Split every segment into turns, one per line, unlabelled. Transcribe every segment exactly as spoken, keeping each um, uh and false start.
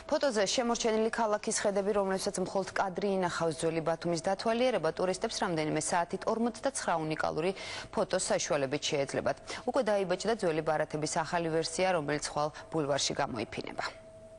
ფოტოზე შემორჩენილი ქალაქის ხედები, რომლებსაც მხოლოდ კადრი ინახავს ძველი ბათუმის დათვალიერება, ტურისტებს რამდენიმე საათით ორმოცდაცხრა უნიკალური ფოტოს საშუალებით შეეძლებათ. უკვე დაიბეჭდა ძველი ბარათების ახალი ვერსია, რომელიც ხვალ ბულვარში გამოიფინება.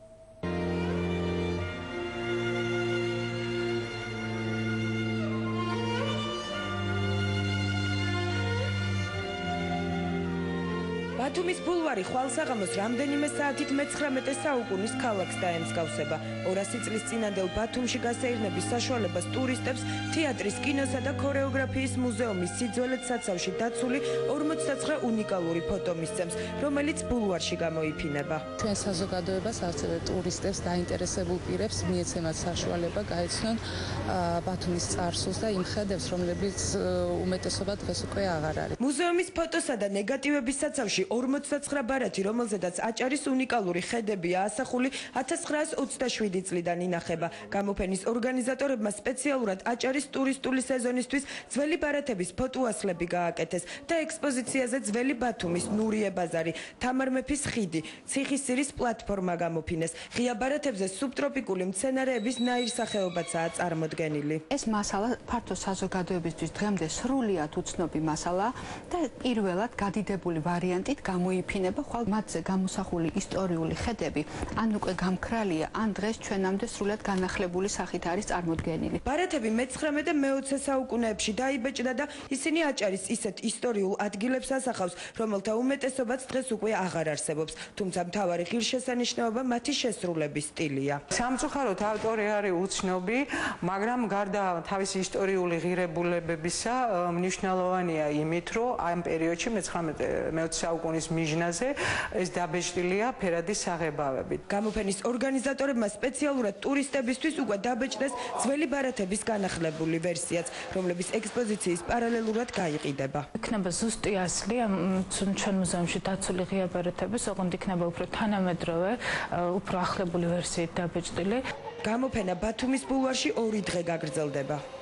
ბათუმის ბულვარი ხვალსაღამოს რამდენიმე საათით მეცხრამეტე საუკუნის ქალაქს დაემსგავსება. ორასი წლის წინანდელ ბათუმში გასეირნების საშუალებას ტურისტებს თეატრის, კინოსა და ქორეოგრაფიის მუზეუმის სიძველეთ საცავში დაცული ორმოცდაცხრა უნიკალური ფოტო მისცემს, რომელიც ბულვარში გამოიფინება.
ჩვენ საზოგადოებას, ასევე ტურისტებს, დაინტერესებულ პირებს მიეცემათ საშუალება გაეცნონ ბათუმის წარსულს და იმ ხედებს, რომლებიც უმეტესობა დღეს უკვე აღარ არის.
მუზეუმის ფოტოსა და ნეგატივების საცავში ორმოცდაცხრა ბარათი, რომელზედაც აჭარის უნიკალური ხედებია ასახული, ათას ცხრაას ოცდაშვიდი წლიდან ინახება. გამოფენის ორგანიზატორებმა სპეციალურად აჭარის ტურისტული სეზონისთვის ძველი ბარათების ფოტოასლები გააკეთეს და ექსპოზიციაზე ძველი ბათუმის ნურიე ბაზარი, თამარ მეფის ხიდი, ციხისძირის პლატფორმა გამოფინეს. ღია ბარათებზე სუბტროპიკული მცენარეების ნაირსახეობაცაა წარმოდგენილი.
ეს მასალა ფართო საზოგადოებისთვის დღემდე სრულიად უცნობი მასალაა და პირველად გადიდებული ვარიანტით გამოიფინება, ხვალ მათზე გამოსახული ისტორიული ხედები ან უკვე გამქრალია, ან დღეს ჩვენამდე სრულად განახლებული სახით არის წარმოდგენილი.
ბარათები მეცხრამე და მეოცე საუკუნეებში დაიბეჭდა და ისინი აჭარის ისეთ ისტორიულ ადგილებს ასახავს, რომელთა უმეტესობაც დღეს უკვე აღარ არსებობს, თუმცა მთავარი ღირსშესანიშნაობა მათი შესრულების სტილია.
სამწუხაროდ ავტორი არის უცნობი, მაგრამ გარდა თავისი ისტორიული ღირებულებებისა, მნიშვნელოვანია იმით, რომ ამ პერიოდში მეცხრამეტე მეოცე საუკუნის მიჯნაზე ეს დაბეჭდილია ფერადის საღებავებით.
გამოფენის ორგანიზატორებმა სპეციალურად ტურისტებისთვის უკვე დაბეჭდეს ძველი ბარათების განახლებული ვერსიაც, რომლების ექსპოზიციის პარალელურად გაიყიდება.
იქნება ზუსტი ასლი ამ ჩვენ მუზეუმში დაცული ღია ბარათების, ოღონდ იქნება უფრო თანამედროვე, უფრო ახლებული ვერსიით დაბეჭდილი.
გამოფენა ბათუმის ბულვარში ორი დღე გაგრძელდება.